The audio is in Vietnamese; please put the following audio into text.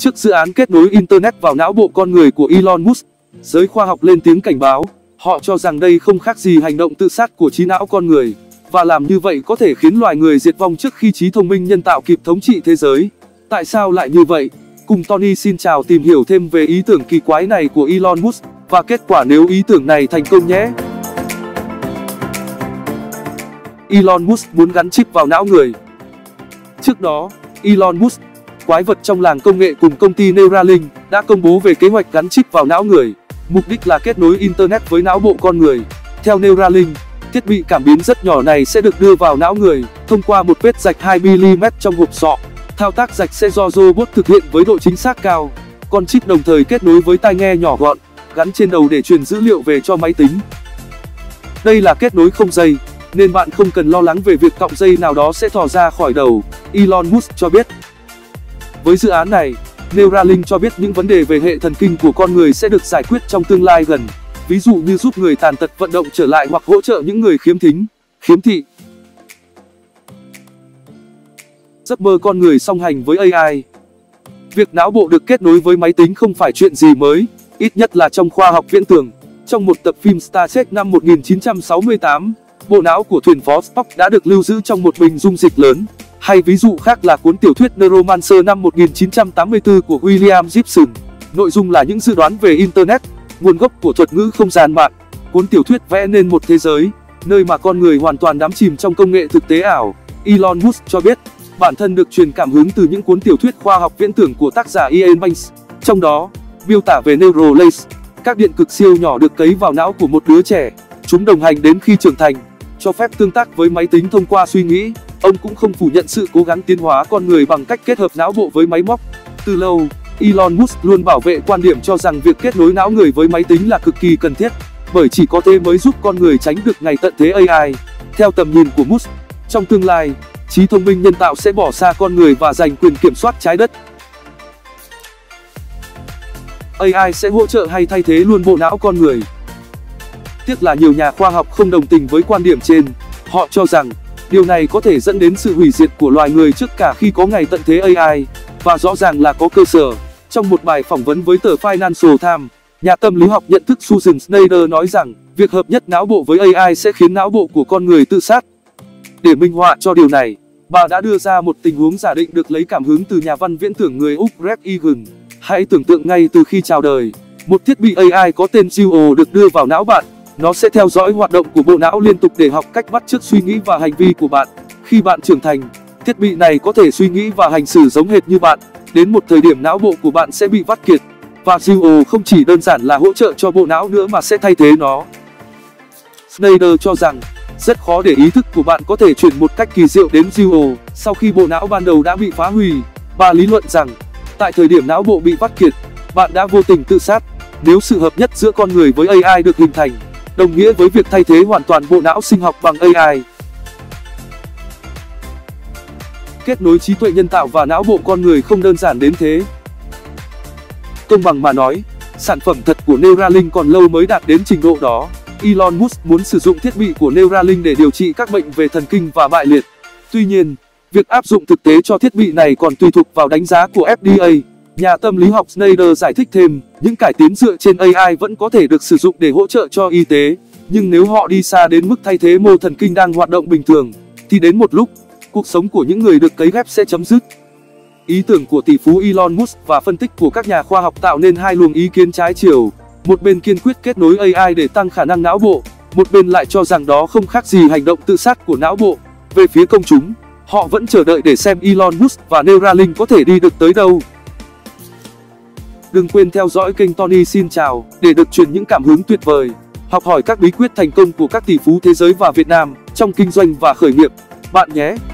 Trước dự án kết nối Internet vào não bộ con người của Elon Musk, giới khoa học lên tiếng cảnh báo. Họ cho rằng đây không khác gì hành động tự sát của trí não con người, và làm như vậy có thể khiến loài người diệt vong trước khi trí thông minh nhân tạo kịp thống trị thế giới. Tại sao lại như vậy? Cùng Tony xin chào tìm hiểu thêm về ý tưởng kỳ quái này của Elon Musk, và kết quả nếu ý tưởng này thành công nhé. Elon Musk muốn gắn chip vào não người. Trước đó, Elon Musk, quái vật trong làng công nghệ cùng công ty Neuralink, đã công bố về kế hoạch gắn chip vào não người. Mục đích là kết nối Internet với não bộ con người. Theo Neuralink, thiết bị cảm biến rất nhỏ này sẽ được đưa vào não người thông qua một vết rạch 2mm trong hộp sọ. Thao tác rạch sẽ do robot thực hiện với độ chính xác cao. Con chip đồng thời kết nối với tai nghe nhỏ gọn, gắn trên đầu để truyền dữ liệu về cho máy tính. Đây là kết nối không dây, nên bạn không cần lo lắng về việc cọng dây nào đó sẽ thò ra khỏi đầu, Elon Musk cho biết. Với dự án này, Neuralink cho biết những vấn đề về hệ thần kinh của con người sẽ được giải quyết trong tương lai gần, ví dụ như giúp người tàn tật vận động trở lại hoặc hỗ trợ những người khiếm thính, khiếm thị. Giấc mơ con người song hành với AI. Việc não bộ được kết nối với máy tính không phải chuyện gì mới, ít nhất là trong khoa học viễn tưởng. Trong một tập phim Star Trek năm 1968, bộ não của thuyền phó Spock đã được lưu giữ trong một bình dung dịch lớn. Hay ví dụ khác là cuốn tiểu thuyết Neuromancer năm 1984 của William Gibson. Nội dung là những dự đoán về Internet, nguồn gốc của thuật ngữ không gian mạng. Cuốn tiểu thuyết vẽ nên một thế giới, nơi mà con người hoàn toàn đắm chìm trong công nghệ thực tế ảo. Elon Musk cho biết, bản thân được truyền cảm hứng từ những cuốn tiểu thuyết khoa học viễn tưởng của tác giả Ian Banks. Trong đó, miêu tả về Neuralink, các điện cực siêu nhỏ được cấy vào não của một đứa trẻ. Chúng đồng hành đến khi trưởng thành, cho phép tương tác với máy tính thông qua suy nghĩ. Ông cũng không phủ nhận sự cố gắng tiến hóa con người bằng cách kết hợp não bộ với máy móc. Từ lâu, Elon Musk luôn bảo vệ quan điểm cho rằng việc kết nối não người với máy tính là cực kỳ cần thiết, bởi chỉ có thế mới giúp con người tránh được ngày tận thế AI. Theo tầm nhìn của Musk, trong tương lai, trí thông minh nhân tạo sẽ bỏ xa con người và giành quyền kiểm soát trái đất. AI sẽ hỗ trợ hay thay thế luôn bộ não con người? Tiếc là nhiều nhà khoa học không đồng tình với quan điểm trên. Họ cho rằng điều này có thể dẫn đến sự hủy diệt của loài người trước cả khi có ngày tận thế AI, và rõ ràng là có cơ sở. Trong một bài phỏng vấn với tờ Financial Times, nhà tâm lý học nhận thức Susan Schneider nói rằng việc hợp nhất não bộ với AI sẽ khiến não bộ của con người tự sát. Để minh họa cho điều này, bà đã đưa ra một tình huống giả định được lấy cảm hứng từ nhà văn viễn tưởng người Úc Greg Egan. Hãy tưởng tượng ngay từ khi chào đời, một thiết bị AI có tên Duo được đưa vào não bạn. Nó sẽ theo dõi hoạt động của bộ não liên tục để học cách bắt chước suy nghĩ và hành vi của bạn. Khi bạn trưởng thành, thiết bị này có thể suy nghĩ và hành xử giống hệt như bạn. Đến một thời điểm não bộ của bạn sẽ bị vắt kiệt, và Duo không chỉ đơn giản là hỗ trợ cho bộ não nữa mà sẽ thay thế nó. Schneider cho rằng rất khó để ý thức của bạn có thể chuyển một cách kỳ diệu đến Duo sau khi bộ não ban đầu đã bị phá hủy. Bà lý luận rằng, tại thời điểm não bộ bị vắt kiệt, bạn đã vô tình tự sát. Nếu sự hợp nhất giữa con người với AI được hình thành, đồng nghĩa với việc thay thế hoàn toàn bộ não sinh học bằng AI. Kết nối trí tuệ nhân tạo và não bộ con người không đơn giản đến thế. Công bằng mà nói, sản phẩm thật của Neuralink còn lâu mới đạt đến trình độ đó. Elon Musk muốn sử dụng thiết bị của Neuralink để điều trị các bệnh về thần kinh và bại liệt. Tuy nhiên, việc áp dụng thực tế cho thiết bị này còn tùy thuộc vào đánh giá của FDA. Nhà tâm lý học Schneider giải thích thêm, những cải tiến dựa trên AI vẫn có thể được sử dụng để hỗ trợ cho y tế, nhưng nếu họ đi xa đến mức thay thế mô thần kinh đang hoạt động bình thường, thì đến một lúc, cuộc sống của những người được cấy ghép sẽ chấm dứt. Ý tưởng của tỷ phú Elon Musk và phân tích của các nhà khoa học tạo nên hai luồng ý kiến trái chiều. Một bên kiên quyết kết nối AI để tăng khả năng não bộ, một bên lại cho rằng đó không khác gì hành động tự sát của não bộ. Về phía công chúng, họ vẫn chờ đợi để xem Elon Musk và Neuralink có thể đi được tới đâu. Đừng quên theo dõi kênh Tony xin chào để được truyền những cảm hứng tuyệt vời, học hỏi các bí quyết thành công của các tỷ phú thế giới và Việt Nam trong kinh doanh và khởi nghiệp bạn nhé.